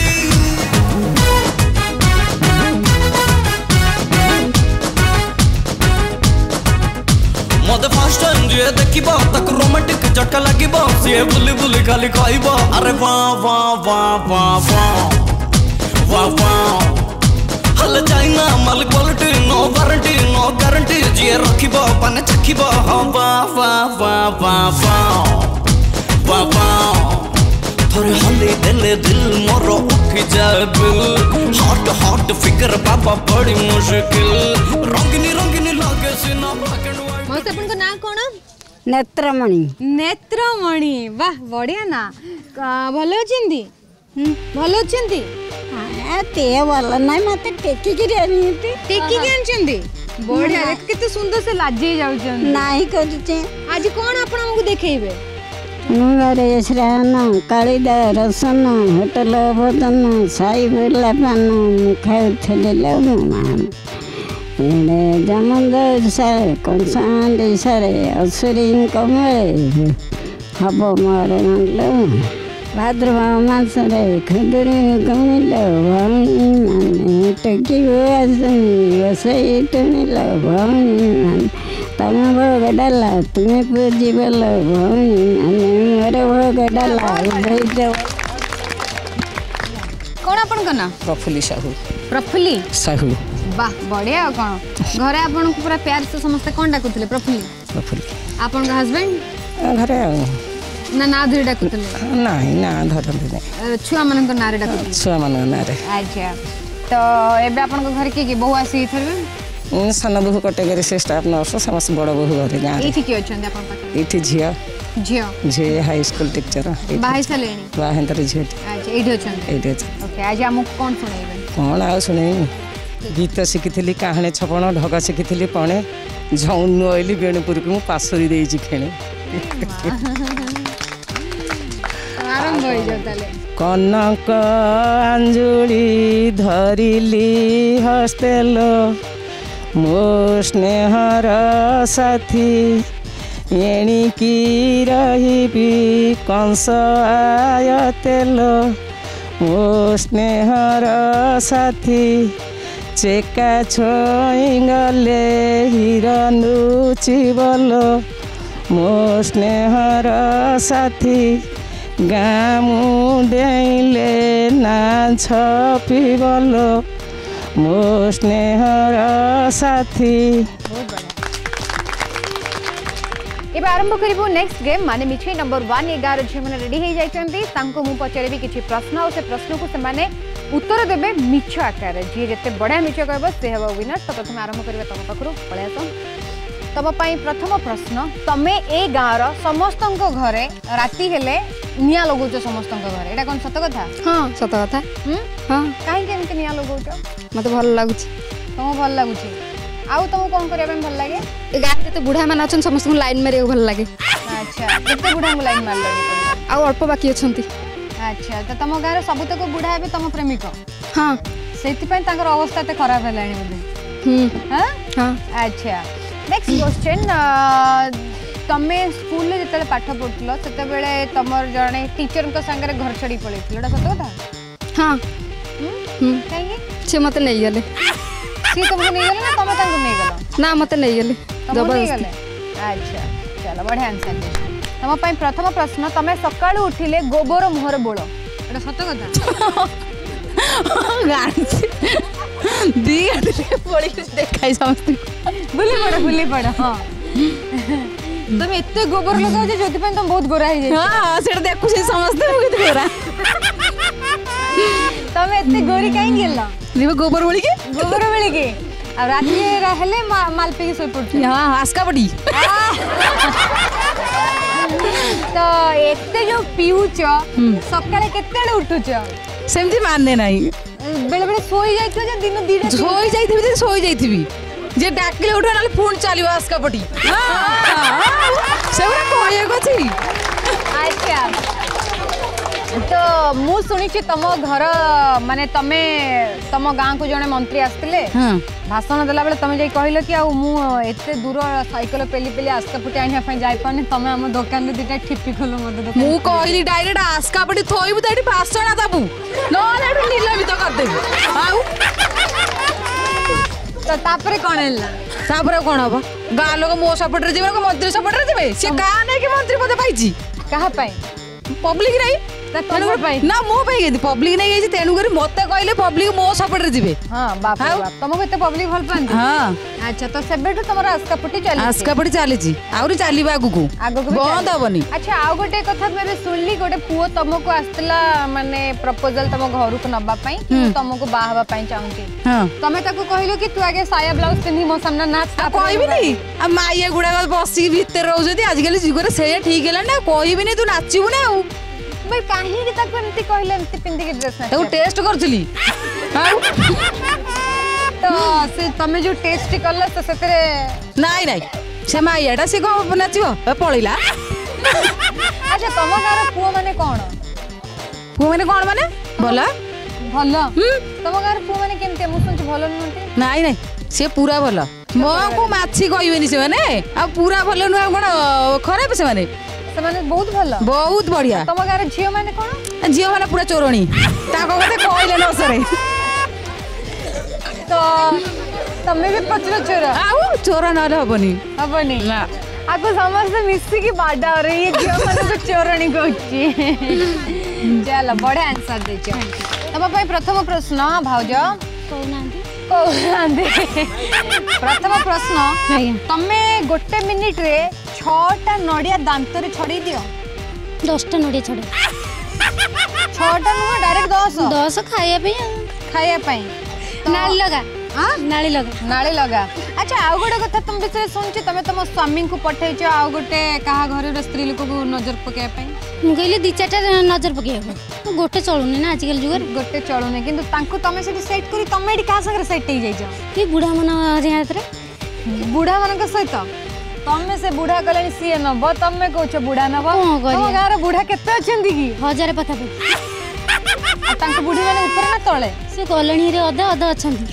मत फर्स्ट टाइम जे देखिबो तक रोमांटिक झटका लागिबो से बुली बुली खाली कहइबो अरे वाह वाह वाह वाह वाह वाह वाह हल जाइना माल quality no warranty no guarantee जे रखिबो पाने चखिबो हां वाह वाह वाह वाह वाह वाह वाह थोड़े हल्ले दिले दिल मोर उठ जाए बिल हॉट हॉट फिकर बाबा बड़ी मुश्किल रंगीनी रंगीनी लागे सीना ब्लैक एंड व्हाइट मौसी अपन को ना कोन नेत्रमणि नेत्रमणि वाह बढ़िया ना भल अच्छी भल अच्छी ते भल ना मत टेकिकी टेकिकी बढ़िया देख केते सुंदर से लाजी जाउछन नाही करछे आज कोन आपण हमकु देखेइबे नुगारे श्रान कालिदा रसन होटल भजन साई बोला पान खाउथले लमान एने जमंद सारे कंसांद सारे असुरीन कमले हब मारे नलो भाद्रवा मासरे खदुरी कमिलो भाणी माने टकी आसनी वसई टनिलो भाणी माने तम भोग डाला तुम्हें पूजी बोलो भाणी माने मोर भोग डाला कौन अपन का ना प्रफुल्ली साहू प्रफुल्ली साहू वाह बढ़िया कौन घरे आपन को पूरा प्यार से समस्त कौन डाकुतले प्रफुल्ली प्रफुल्ली आपन का हस्बैंड घरे ना ना धरी डाकुतले नहीं ना धरती नहीं छुआ मन को नारे डाकुतले छुआ मन नारे अच्छा तो एबे आपन को घर के बहु आसी थरबे सान बहु कटेगरी से स्टाफ नर्स समस्त बड़ बहु घरे गाँ एठी के अछन आपन पाखे एठी झिया झिया झिया हाई स्कूल टीचर बाहे सलेनी बाहेंतर झिया अच्छा एठी अछन एठी अछन ओके आज हमको कौन सुनाइबे कौन आ सुनै गीत शिखी कहानी छपण ढग शिखी पणे झौनु आइली बेणुपुर को पासरी देजी खेणे आरंभ हो जाताले कनक अंजुली धरिली हस्तेल मो स्नेहर साथी एणिकी रहिबी कंस आयतेल मो स्नेहर साथी चेका छोईगले हिरनुची बोल मो स्नेहर साथी गाँ मुडेले ना छपी बोल मो स्नेहर साथी एबे आरंभ करिबो नेक्स्ट गेम माने मिछे नंबर वन एगार झे माने रेडी हे जाइछन्ती तांको मु पचरेबी किछि प्रश्न और से प्रश्न को से माने उत्तर देबे मिछ आकार जे जते बडा मिछ कहबो से हेबो विनर। तो प्रथम आरंभ करिबे तम पखरु पळेस तम पई प्रथम प्रश्न तमे ए गाँर समस्तंको घरे राती हेले निया लगौछ समस्तंको घरे एटा कोन सत कथा हां सत कथा हां काहे केमते निया लगौछ मते भल लागुछ तम भल लागुछ आउ तुम कौन करिया में भल लागे ए गाते तो बुढ़ा मान अछन समस्त लाइन मारे भल लागे अच्छा केते बुढ़ा को लाइन मार लागे आ अल्प बाकी अछंती अच्छा तो तुम गारे सबुतक बुढ़ा हेबे तुम प्रेमिक हां सेति पय ताकर अवस्था ते खराब हेलाणी बोले हम हां हां अच्छा नेक्स्ट क्वेश्चन तमे स्कूल ले जतले पाठ पढुतलो तते बेले तमर जणे टीचर को संगे घर छडी पळेथिलो एटा सत कथा हां हम काहे से मते नै गेले सी तुमको नहीं गले ना तुम तांको नहीं गलो ना मते नहीं गले जबरदस्ती अच्छा चलो बढ़िया आंसर दे तम पई प्रथम प्रश्न तमे सकाळू उठिले गोबर मुहर बोल एटा सत कथा गाड़ी दी गाड़ी पड़ी देखाई समस्त बुली पड़ बुली पड़ हां तुम एते गोबर लगाओ जे जोति पई तुम बहुत गोरा हे जाई हां सेटा देखु से समस्त हो गई गोरा तुम एते गोरी काई गेला निबे गोबर बोली के गोबर बोली के अब राती रहले माल पे के सोई पड़छ हां आस्का पड़ी तो एते जो पीउछ सकाळे केतेले उठुछ सेमती मानने नाही बेले बेले सोई जाइतो जे दिन दीडा सोई जाइथिबी जे सोई जाइथिबी जे डाकले उठा नाले फोन चलियो आस्का पड़ी हां सेवरा कहय गछि अच्छा तो मु सुनी तुम घर माने तमे तम गाँ को जने मंत्री आसते भाषण देला बेले तमे जाई कहलो कि आ मु एते दूर साइकिल पेली पेली आस्का पटी आनिया पई जाई पाने तमे हम दुकान रे दिटा ठिप्पी खोलो मते दुकान मु कहली डायरेक्ट आस्का पटी थोइबु त एठी भाषण दबु न एठी निलमित कर देबु आउ तो तापरे कोन हैला तापरे कोन हबो गाँ लोग मो सपोर्ट रे जेबे को मंत्री सपोर्ट रे जेबे से गाँ नै कि मंत्री पदे पाइची कहा पई पब्लिक रे ना मो पब्लिक नहीं गई तेणुक मत कहले पब्लिक मो सपोर्ट जी। हाँ बाप रे बाप तुमको एते पब्लिक भल पांती। हाँ अच्छा तो सेबेठु तमरा आस्कापुटी चली आस्कापुटी चली आउरी चलीबा आगु आगु बंद हबनी। अच्छा आ गोटे कथा मैं सुनली गोटे पुओ तुमको आस्तला माने प्रपोजल तुम घर को नबा पई कि तुमको बाहबा पई चाहूची। हां तमे ताको कहलो कि तू आगे साया ब्लाउज पिन्ही मो सामने नाच कहबी नहीं आ माइया गुडा बसी भीतर रहउजती आजकल जुगरे से ठीक हैला ना कहबी नहीं तू नाचिबू ना आ भाई काहे कि ताको एंती कहले एंती पिंदी के ड्रेस ना ताको टेस्ट करचली। हां तो से तमे जो टेस्ट करला तो सेतरे नाही नाही से माइयाटा से को नाचिबो पळिला। अच्छा तुम गार पुओ माने कोन पुओ माने कोन माने भला भला तुम गार पुओ माने केमते मु सुनछि भलो नते नाही नाही से पूरा भला मो को माछी कहबेनी से माने आ पूरा भलो न कोन खराब से माने से माने बहुत भला बहुत बढ़िया। तुम गार झियो माने कोन झियो माने पूरा चोरणी ताको कते कहले न सरे तो तमे भी पचरो चोर आउ चोर न हबनी हबनी ना आपको समझ मिसी की बाडा हो रही है झियो माने तो चोरणी कहछि। चलो बड़े आंसर देछ तम भाई प्रथम प्रश्न भाउज कहनांती कहनांती प्रथम प्रश्न तमे गोटे मिनिट रे छटा नड़िया दांत रे छड़ी दियो दसटा नड़िया छड़े छटा नुह डायरेक्ट दस दस खाया पे खाया पई नाली लगा हां नाली लगा नाली लगा। अच्छा आ गोटे कथा तुम बिषय सुनछि तमे तुम स्वामी को पठैछ आ गोटे कहा घर रे स्त्री लोक को नजर पके पई मु कहले दी चारटा नजर पके गोटे चलुनी ना आजकल जुगर गोटे चलुनी किंतु तांको तमे से सेट करी तमे एडी का संग सेट हे जाइछ कि बुढ़ा मन रियात रे बुढ़ा मन के सहित तमे से बुढ़ा कले सी नब तमे कहछ बुढ़ा नब तम गार बुढ़ा केते अछंदी की हजार पथा पे तांको बुढ़ी माने ऊपर ना तळे से कॉलोनी रे अधा अधा अछंदी।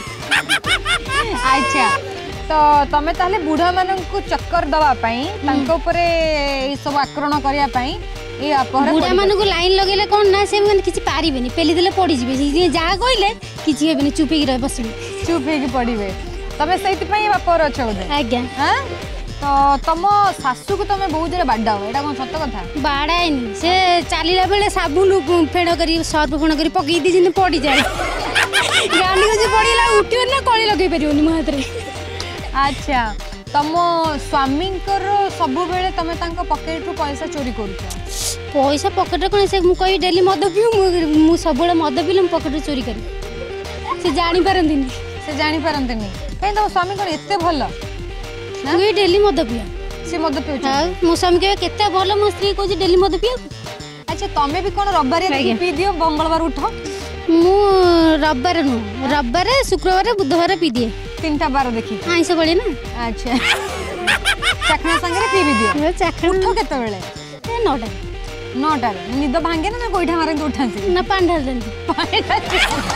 अच्छा तो तमे ताले बुढ़ा मानन को चक्कर दवा पई तांको ऊपरे ई सब आक्रमण करिया पई ए अपहर बुढ़ा मान को लाइन लगेले कोन ना से मन किछि पारिबेनी पेली देले पड़ी जिवे जे जा कहले किछि हेबेनी चुपी के रह बसबे चुप हे के पड़ीबे तमे सहित पई बापर अछ बोले। आज्ञा हां तो तम सासु को तमे बहुत जरे बाडा हो एटा कोन सत्य कथा बाडायनी से चालीला बेले साबुन फेड़ करी सर्फ फेड़ करी पकई दी जिन पड़ी जाए गानी को जे पड़ीला उठियो ना कळी लगै परियोनी मो हाथ रे। अच्छा तम स्वामी सब बेले तमे तांको पॉकेट रु पैसा चोरी करूछ पैसा पॉकेट कोन से मु कहि डेली मद पिउ मु सब बेले मद पिले मु पॉकेट चोरी करी से जानि पारंदिनी से जानि पारंदिनी कहीं तो स्वामी कोन एते भलो ना ये डेली मद पिया से मद पिउ हां मो स्वामी के केते भलो मो स्त्री को जे डेली मद पिया। अच्छा तमे भी कोन रविवार देखि पी दियो मंगलवार उठो मु रविवार नु रविवार शुक्रवार बुधवार पी दिए तीनटा बार देखि आइस बळे ना। अच्छा चखना संगे पी भी दियो चखना उठो केते बेले ए नौटा नौटा निद भांगे ना गोइठा मारे के उठांती ना पांडा देंती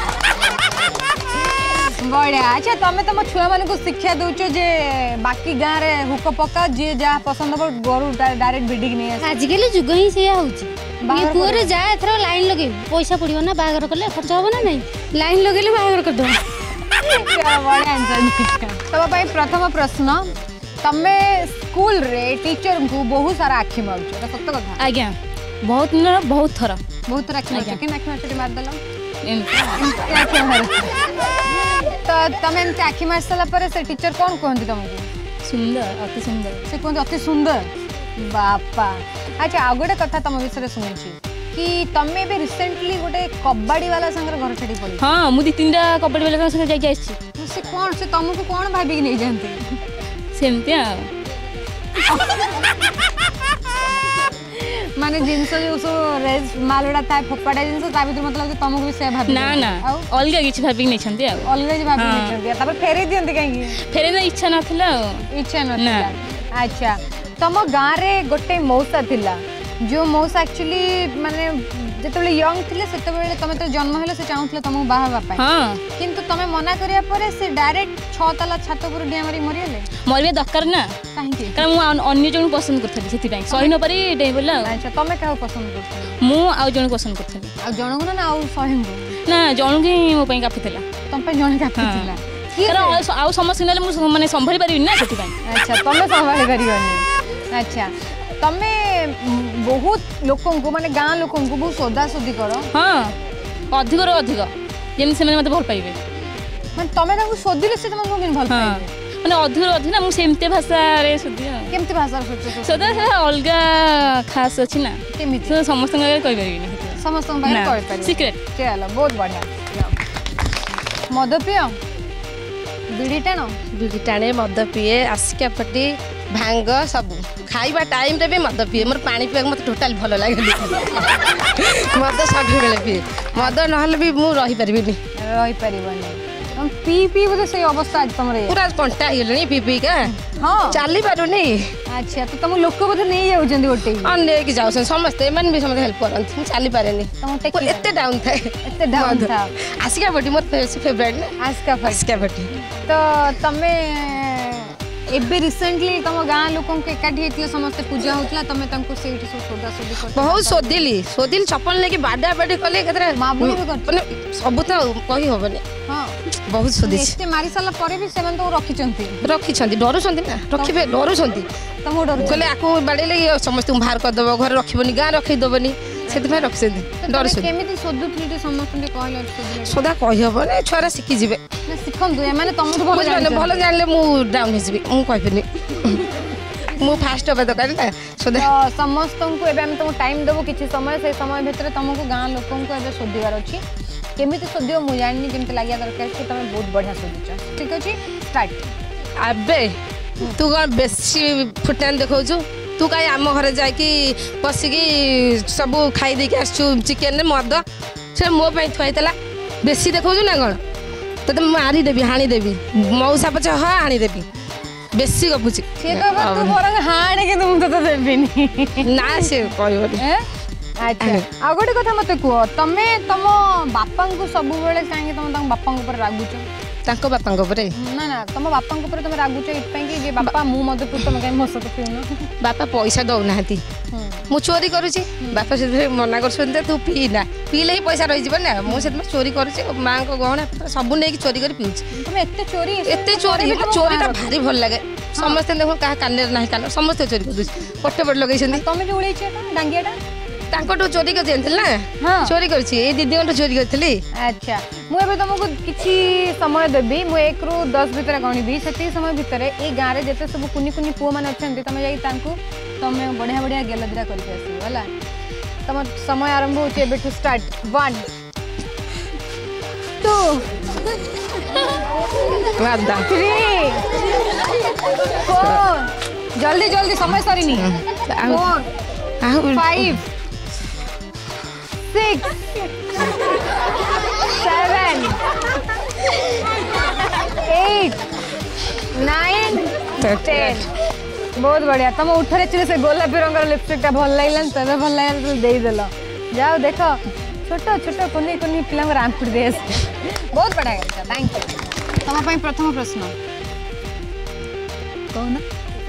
बढ़िया। अच्छा तमे तुम छुआ मान को शिक्षा दउचो जे बाकी गाँव रे हुक पका जे जा पसंद हो गरु डायरेक्ट बिडिंग नहीं आस आजकल जुग ही से होउची ये पुअरे जा एथरो लाइन लगे पैसा पड़ियो ना बागर करले खर्च हो ना नहीं लाइन लगेले बागर कर दो। बढ़िया आंसर तब भाई प्रथम प्रश्न तमे स्कूल रे टीचर को बहुत सारा आखि मारछ एटा सत्य कथा आज्ञा बहुत न बहुत थरा बहुत तरह आखि मारछ कि आखि मारछ मार देलो तो तमे एमते आखि मार सला पर से टीचर कोन कहंती तुमको सुंदर अति सुंदर से कहंती अति सुंदर बापा। अच्छा आ गोटे कथा तुम विषय सुनी कि तमे भी रिसेंटली गोटे कबड्डी वाला संगे घर छड़ी पड़ी हां मु दी तीनटा कबड्डी वाला संगे जाई आछि से कोन से तुमको कोन भाबी कि नहीं जानते सेमतिया माने जिंस जो सो रेस मालुडा था फोपाडा जिंस ता भीतर मतलब तुमको भी से भाबी ना ना अलगा किछि भाबी नै छंती आ अलगा जी भाबी नै छंती तब फेरे दियंती काहे फेरे ना इच्छा नथिला इच्छा नथिला। अच्छा तम गाँ रे गोटे मौसा थिला जो मौसा एक्चुअली माने जेतबेले यंग थिले सेतबेले तमे तो जन्म हेले से चाहुथले तुमको बाहाबा पाए हां किंतु तमे मना करिया परे से डायरेक्ट छ तला छात पर डिया मारी मरियले मरिया दरकार ना काहे के कारण मु अन्य जण पसंद करथली सेति पई सही न परी डे बोला। अच्छा तमे काहे पसंद करथली मु आ जण पसंद करथली आ जण को ना आ सही ना जण के मो पई काफिथला तम पे जण काफिथला कारण आ समस्या नेले मु माने संभाली परिबिन ना सेति पई। अच्छा तमे संभाली परिबनी। अच्छा तमे बहुत लोकन को माने गाँ लोकन को बहुत सोदा सोदी करो हाँ अधिक रो अधिक जेन से मते भल पाइबे माने तमे ताको सोदिले से तमे को भल पाइबे माने अधिक रो अधिक ना मु सेमते भाषा रे सोदी केमते भाषा सोचो सोदा से अलगा खास अछि ना केमिति समस्त आगे कहि परिबिनी समस्त बारे कहि परिबे सीक्रेट चलो बहुत बढ़िया मद पियो बीड़ी टाण बीड़ी टाणे मद पिए आसिका पट्टी भांग सब खाइबा टाइम रे भी मद पिए मोर पानी पिए मत टोटल भल लागे मद सब बेले पिए मद नहले भी मु रही परबिनी रही परिबनी हम पी पी बोले से अवस्था आज तमरे पूरा कंटा हिलनी पी पी का हां चाली पारुनी अच्छा तो तुम लोक बोले नहीं जाउछन ओटे अन्य की जाउछन समस्त मन भी समस्त हेल्प करन चाली पारेनी तुम टेक एते डाउन था एते डाउन था आसिका पट्टी मोर फेवरेट आसिका आसिका पट्टी तो तमे एबे रिसेंटली तुम गाँ लोक एकाठी होती समस्त पूजा होता तुम सोदा सोदी बहुत सोदिली सोदिली चप्पल लेके बाडा बाडी कले माबुली माने सब तो कही होबनी हां बहुत सोदी एते मारी साला परे भी सेमन तो रखी चंती रखी चंती डरू चंती ना रखिबे डरू चंती तुम डरू कले आको बाडेले समस्त बाहर कर दबो घर रखिबनी गाँ रखि दबनी सेति में रखि चंती डरू चंती केमिति सोदुथली ते समस्त ने कहले सोदा कही होबनी छोरा सिखि जिवे ना सिखंदु ए माने तुम भलो जाने भलो जानले मु डाउन हिजबी मु कहबिनी मु फास्ट होबे दरकार ना सोदा समस्त को एबे हम तुम टाइम देबो किछि समय से समय भीतर तुमको गाँ लोकन को एबे सोदिवार अछि केमिति सोदियो मु जाननी केमिति लागिया दरकार कि तुम बहुत बढ़िया सोदिछ ठीक अछि स्टार्ट अबे तू कौन बेसी फुटान देखौ तू कहीं आम घर जाकि पशिकी सब खाई देके आसचु चिकेन मद से मो पाई थुआईला बेसी देखौ ना कौन तो मारी देवी हाणी देवी मौसा पचे हाँ हाणी देवी बेसी गपुची से तो तू बरंग हाणे के तुम तो देबेनी ना से कहबनी अच्छा आ गोटे कथा मते कुओ तमे तम बापा को सब बेले काहे तम तम बापा ऊपर रागुचो तांको बापा ऊपर ना ना तम बापा ऊपर तमे रागुचो इतपै कि जे बापा मु मते तू तमे काहे मसत पिउनो बापा पैसा दउ नाहती मु चोरी करूची बापा से मना करछन तू पी ना पीले ही पैसा रही जीवन ना मु से चोरी करूची मां को गहना सब नै कि चोरी कर पिउची तमे एते चोरी एते चोरी चोरीटा भारी भल लागे समस्त देखो कहा कानेर नाही कान समस्त चोरी कर दूची पट्टे पट लगैछन तमे जे उळैछ डांगियाटा तांको चोरी कर दियंथिल ना चोरी करछि ए दीदी को चोरी करथिली अच्छा मु एबे तुमको किछि समय देबी मु एक रु दस भीतर गणिबी सेति समय भीतर ए गाँ रे जते सब कुनी कुनी पुओ मान अछंती तमे जाई तांको तमे बढ़िया बढ़िया गेलदिरा करके आसी होला तम समय आरंभ होचे एबे टू स्टार्ट वन टू वादा थ्री फोर जल्दी जल्दी समय सरीनी four five six seven eight nine ten बहुत बढ़िया तुम उठरे चले से गोलापी रंग लिपस्टिक टा भल लागलन तबे भल लागल तो दे देलो जाओ देखो छोटो छोटो कुनी कुनी पिला रामपुर देश बहुत बढ़िया गया थैंक यू तुम पई प्रथम प्रश्न कौन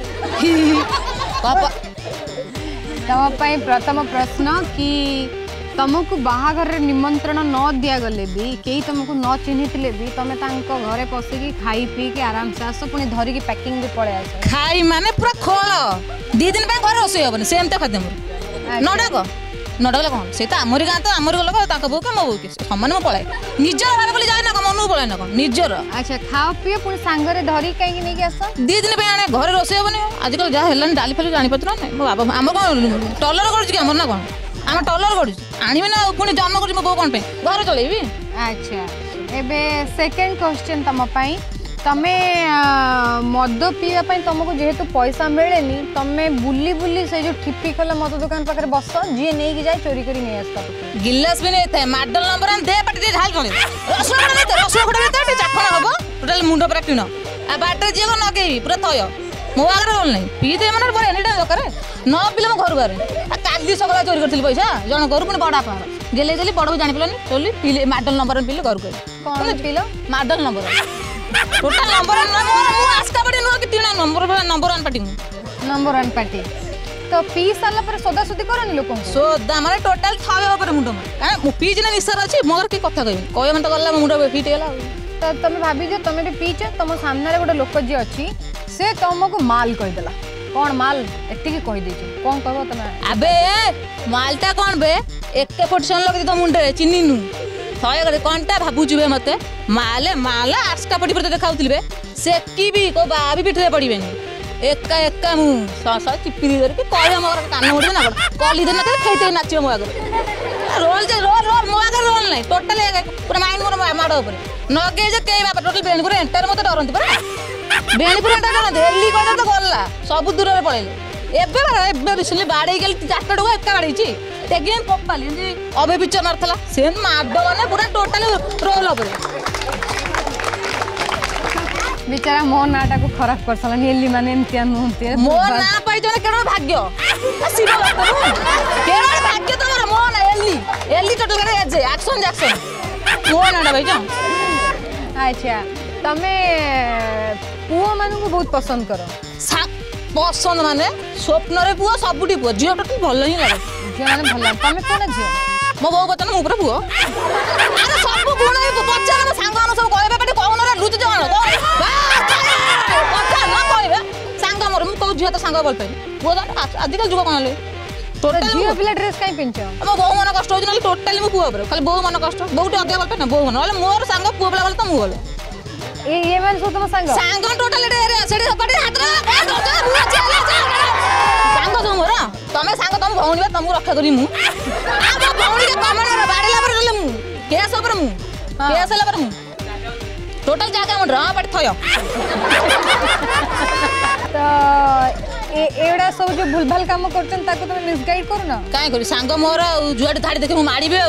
पापा तुम पई प्रथम प्रश्न कि तुमको बाहाघर निमंत्रण न दिया गले भी कई तुमको न चिन्हितले भी तुम तांको घरे पसिकी खाई पी के आराम से आस पुणी धरिकी पैकिंग भी पळे आस खाई माने पूरा खोल दी दिन पे घर रोसई होबनी सेम तो खाते मोर नडाको नडाले कोन से त हमरी गां तो हमर लोग ताको बो के मो के समान में पळे निजर भाबे बोली जाय ना को मनु पळे ना को निजर अच्छा खाओ पियो पुणी सांगरे धरी काई कि नै के आस दी दिन पे आने घर रोसई होबनी आजकल जा हेलन डाली फली जानि पत्र नै मो बाबा हम कोन टॉलर करू कि हमर ना कोन हम टॉलर करू आनिबे ना पुणी जन्म करू मो बो कोन पे घर चलेबी अच्छा एबे सेकंड क्वेश्चन तम पई तमे मद पीवा पई तुमको जेहेतु पैसा मिलेनी तमे बुली बुली से जो ठिपी कला मद दुकान पाखरे बस जी नै कि जाय चोरी करी नै आस्ता गिलास भी नै थे माडल नंबर दे पट दे झाल गले रसुआ नै थे रसुआ खडा दे चाखण हबो टोटल मुंडो पर किनो आ बाटर जे को नगेबी पूरा तय मो आगर बोल नै पी दे मन बड़े एनीटा दरकार न पिले मो घर बारे आ काली सगला चोरी करथिल पैसा जण घर पुनी बडा पार गेले गेली बड भी जानि पलनी चोली पिले माडल नंबर पिले घर को कोन पिलो model number total number number मु आस्का पड़ी नो कि तीन number number one party number one party तो पी साला पर सोदा सोदी करनी लोक सोदा माने टोटल खावे ऊपर मुंडो में मु पी जिना निसर अछि मगर की कथा कहबी कहबे मन तो गल्ला मुंडो फिट गेला तो तुम भाभी जो तुम पीछ तुम सामने गोटे लोक जी अच्छी से तुमको माल कहीदेला कौन माल एतिकी कहि दै छी कोन कहबो तमे अबे मालटा कौन बे एक पोर्शन लगे तो मुंडे चिन्नी नु सय करे कोनटा भाबु जुबे मते माले माला आस्का पटी पर देखाउतली बे से की भी को बा भी पिठरे पड़ीबेनी एका एका मु स स चिपी दे के कहे मोर कान उड़े ना कली दे ना खेते नाचियो मो आगे रोल जे रोल रोल मो आगे रोल नहीं टोटल पूरा माइंड मोर माड ऊपर नगे जे के बाप टोटल बेणपुर एंटर मते डरंती परा बेणपुर एंटर डरंती एली कोन तो गल्ला सब दूर रे पळेले एबे एबे रिसली बाडे गेल चारटा डगो एका बाडीची ते गेम पप्पाली जे अबे पिक्चर नरथला सेन माड माने पूरा टोटल रोल ऊपर बेचारा मो नाटा को खराब कर सला नेली माने एमतिया नहुते मो ना पाइ जने केनो भाग्य सिबा लगत केनो भाग्य तोर मो ना एली एली टोटल करे जे एक्शन एक्शन मो नाटा भाई जा अच्छा तमे पुओ मानु को बहुत पसंद करो सा पसंद माने स्वप्न रे पुओ सबुटी पुओ जियो टोटल भल ही लागे जियो माने भल तमे कोन जियो मो बो बतन मो ऊपर पुओ अरे सब गुण है बच्चा ना सांग न सब कहबे पटे कहन रे लुच जवान बच्चा ना कहबे सांग मोर मु कहू जियो त सांग बोल पाई बो जान आजकल जुग कोन ले टोटल जियो पिला ड्रेस काई पिनचो हम बो मन कष्ट हो जने टोटली मु पुओ ऊपर खाली बो मन कष्ट बहुत अधिक बोल पाई ना बो मन वाले मोर सांग पुओ वाला त मु बोले ए ये मान सो तुम संग सांग टोटल रे सेडी पटे हाथ सांग जो मोर तमे सांग तम भौणी बा तमु रक्षा करी मु आ बा भौणी के कमण बाडीला पर ले मु केस ऊपर मु केस ला पर मु टोटल जागा मन रा पट थयो तो ए एडा सब जो भूलभाल काम करछन ताको तुम मिसगाइड करू ना काई करी सांग मोर जुआड धाडी देखे मु माडीबे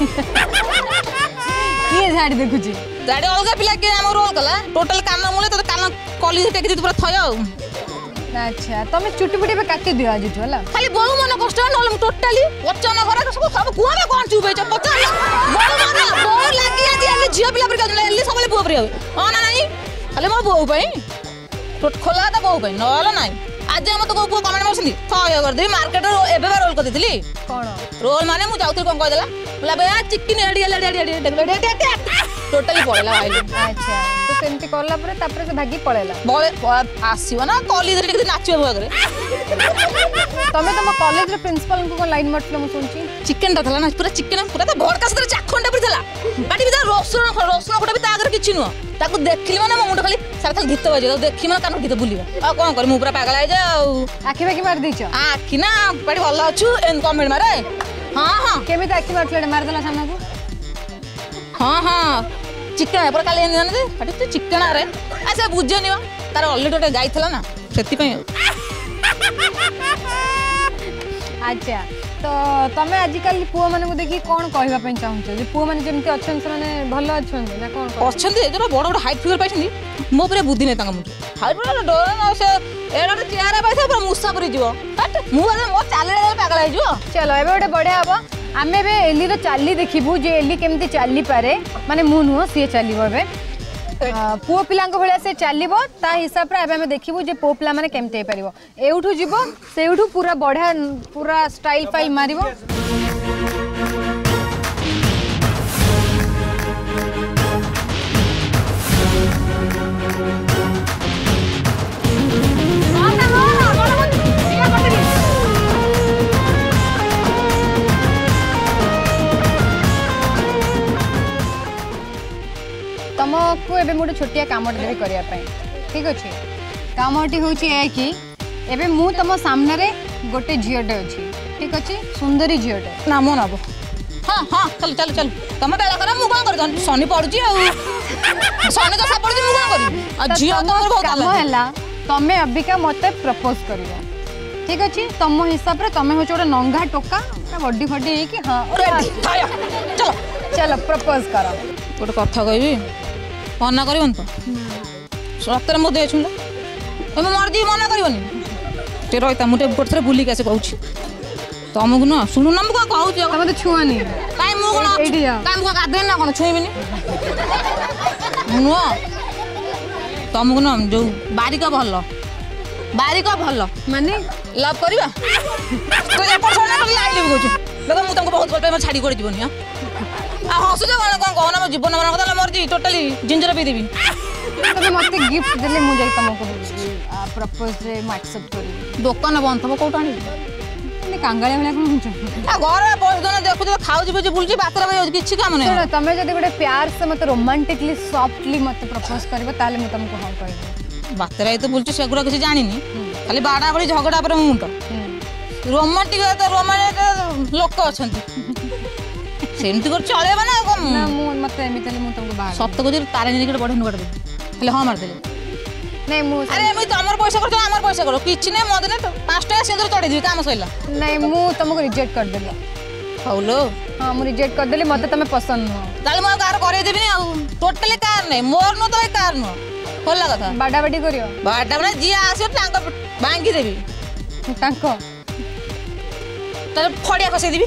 ये झाड़ी देखु छी गाड़ी अलगा पिला के हम रोल कला टोटल कान मुले तो कान कॉलेज टेक पूरा थयो अच्छा तमे चुटी पुटी पे काटी दियो आज होला खाली बहु मन कष्ट न टोटली वचन घर सब सब कुआबे कोन चुबे छ पता बहु मन बहु लागी आज एली जियो पिला पर गजला एली सबले बुआ पर हो ना नहीं खाली मोर बहु पई टोट खोला त बहु पई नला नहीं आज हम तो को कमेंट मारसंदी थयो कर दे मार्केट एबे बा रोल कर देतली कोन रोल माने मु जाउतली कोन कह देला बोला बे चिकन एडी एडी एडी एडी टोटली पळेला भाई अच्छा तो सेमती करला परे तापरे से भागी पळेला बोले आसीव ना कॉलेज रे नाचियो बगरे तमे तम कॉलेज रे प्रिंसिपल को लाइन मटलो मु सुनची चिकन ता थला ना पूरा चिकन पूरा त भड़का से चाखंडा पड़ी थला बाटी भीतर रोसना रोसना कोटा भी तागर किछि नु ताको देखली माने मो मुंड खाली सारा खाली गीत बजे देखि माने कान गीत बुलिबा आ कोन कर मु पूरा पागल आइ जाऊ आखि बाकी मार दैछ आखि ना बाटी भलो अछु एन कमेंट मारे हां हां केमी त आखि मारले मार देला सामना को हां हां चिकन पर काले एन दे बाटी तो चिकन रे आ से बुझे निवा तार ऑलरेडी ओटे गाई थला ना सेति पय अच्छा तो तमे आजिकल पुओ माने को देखि कोन कहबा पय चाहू जे पुओ माने जेमति अछन से माने भलो अछन ना कोन अछन दे जरा बड़ बड़ हाइट फिगर पाइछन मो परे बुद्धि नै तांगा मुठे हाइट बड़ डर ना से एडा चेहरा पाइथा पर मुसा परि जिवो हट मु मो चाले पागल आइ जिवो चलो एबे ओटे बढ़िया हबो आमे बे एली रो चाली देखिबू जे एली केमति चाली पारे माने मु नुहो से चालीबो बे पुओ पिलांग भलिया से चालीबो ता हिसाब रे एबे हम देखिबू जे पुओ पिला माने केमते हे परिबो एउठू जिवो सेउठू पूरा बढ़िया पूरा स्टाइल फाइल मारिबो तुमको एबे मोटे छोटिया कामटे देबे करिया पई ठीक अछि कामटी होछि ए कि एबे मु तुम सामने रे गोटे झियोटे अछि ठीक अछि सुंदरी झियोटे नाम नबो हां हां चल चल चल तुम बेला कर मु कोन कर सनी पडुची आ सनी का पडुची मु कोन करी आ झियो तोर बहुत काम हैला तमे अबिका मते प्रपोज करियो ठीक अछि तुम हिसाब रे तमे हो छोटे नंगा टोका बॉडी फडी है कि हां चलो चलो प्रपोज करो गोटे कथा कहबी मना करबन तो सतरे मो दे छुंडा तुम मर्जी मना करबनी ते रहता मुटे गोटे बुली के से कहूची तुमको ना सुनु ना मु कहूची तुम तो छुआनी काई मु कोन काई मु गादे ना कोन छुइबिनी नुआ तुमको ना जो बारिका भल्लो बारिका भल्लो माने लव करबा तो जे पर सोना कर लाइले कहूची लोग मु तुमको बहुत बड़ पे छाड़ी कर जीवनी हां आ हसु जे कोन कोन कोन म जीवन मन कथा मर्जी टोटली जिंजर पी देबी तबे मते गिफ्ट देले मु जाई तुमको प्रपोज रे मु एक्सेप्ट करी दुकान बंद थबो कोट आनी ने कांगाळे वाला कोन हुंच आ घर बसदन देखु तो खाउजी बुझी बुलची बातरा भाई किछि काम नै सुनो तमे जदी गोटे प्यार से मत रोमांटिकली सॉफ्टली मत प्रपोज करबो ताले मु तुमको हां कहबो बातरा तो बुलची सेगुरा किछि जानिनी खाली बाडा बडी झगड़ा पर मुंड रोमांटिक तो रोमांटिक लोक अछंती सेमती कर चलेबा ना कम ना मु मत एमितले मु तुमको बाहर सत्य को जे तारे निकट बढे नुकट दे खाली हां मार देले नहीं मु अरे मुई तमर पैसा करतो हमर पैसा करो किछि नै मदने तो पाँच टका सिंदूर चढ़ी दी काम सइला नहीं मु तुमको रिजेक्ट कर देला हौलो हां मु रिजेक्ट कर देली मते तमे पसंद न ताले मो कार करे देबी नै टोटली कार नै मोर न तो कार न होला कथा बाडा बाडी करियो बाडा बना जी आसे टांग बांगी देबी टांको ताले फड़िया खसे देबी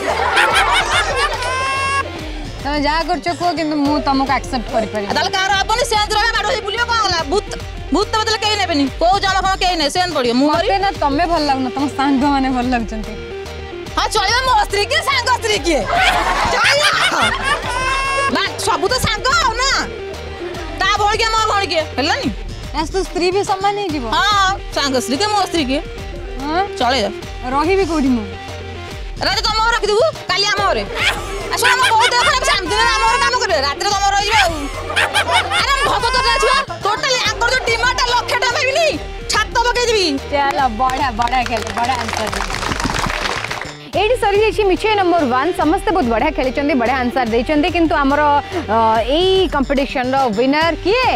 तमे जा करछो को किंतु मु तुमको एक्सेप्ट करि पारि ताले कार अपन सेंस रे बाडो बुलियो कोला भूत भूत बदले केही नेबेनी को जमा फमा केही नै सेन पड़ियो मु मते ना तमे भल लागन तम सांग माने भल लागचंती हां चलियो मो स्त्री के सांग स्त्री के चलियो बा सब तो सांग हो ना ता भोल के मो भोल के हल्लानी आज तो स्त्री भी सम्मान नहीं जीवो हां सांग स्त्री के मो स्त्री के हां चले रही भी कोडी मु रात तुम रख देबू काली हम रे असो हम बहुत खराब शाम दिन हम काम करे रात रे तुम रहि जाऊ अरे भगत रे छिवा टोटली आंकर जो टीमाटा लक्ष टा पाइबिनी छात पके देबी चलो बड़ा बड़ा खेल बड़ा आंसर एडी सरी जाइछि मिछे नंबर वन समस्त बहुत बढ़िया खेली चंदी बढ़िया आंसर दे चंदी किंतु हमर एई कंपटीशन रो विनर किए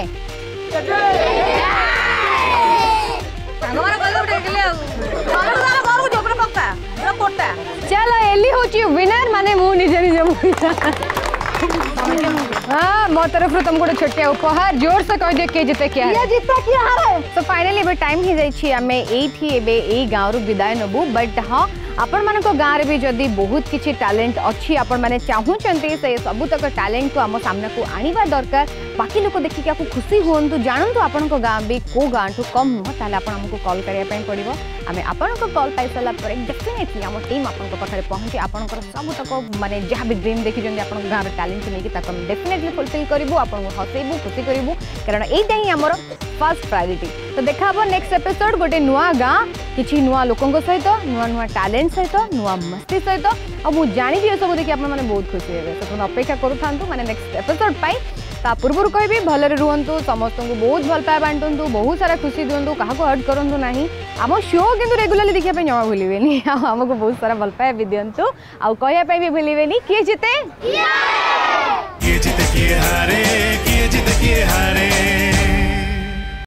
हमारा गल उठे गेले हमरा घर जो पर पक्का कोटा चलो एली होची विनर माने मु निजे निजे हाँ मो तरफ तुम गोटे छोटिया उपहार जोर से कह दियो किए जिते किए हारे जिते किए हारे तो फाइनली एबे टाइम ही जाई छी हमें एठी एबे एई गांव रु विदाय नबु बट हां आपण मान को गाँव रे भी जदि बहुत किछि टैलेंट अच्छी आपण माने चाहूचंती से सब तक टैलेंट को हम सामने को आनिबा दरकार बाकी लोक देखि के आपको खुशी होंतु जानंतु आपण को गाँव भी को गाँव ठु कम नुह ताले आपण हमको कॉल करिया पई पड़िबो आमे आपण को कॉल पाई सला पर डेफिनेटली हम टीम आपण को पाखरे पहुंची आपण को सब तक माने जहां भी ड्रीम देखि जंदी आपण गाँव रे टैलेंट नै कि ताको डेफिनेटली फुलफिल करिवो आपण को हसेबो खुशी करिवो कारण एटा ही हमर फर्स्ट प्रायोरिटी तो देखा हबो नेक्स्ट एपिसोड गोटे नुआ गाँ किछि नुआ लोकंग सहित नुआ नुआ टैलेंट सहित नुआ मस्ती सहित आ मु जानि जे सब देखि आपण माने बहुत खुशी हेबे तो अपेक्षा करू थांतु माने नेक्स्ट एपिसोड पाई ता पूर्व कहबी भलरे रुहंतु समस्त को बहुत भल पाए बांटंतु बहुत सारा खुशी दियंतु काहा को हर्ट करंतु नाही आम शो किंतु रेगुलरली देखिया पे जमा भूलिबेनी हमको बहुत सारा भल पाए भी दियंतु आ कहया पे भी भूलिबेनी किए जिते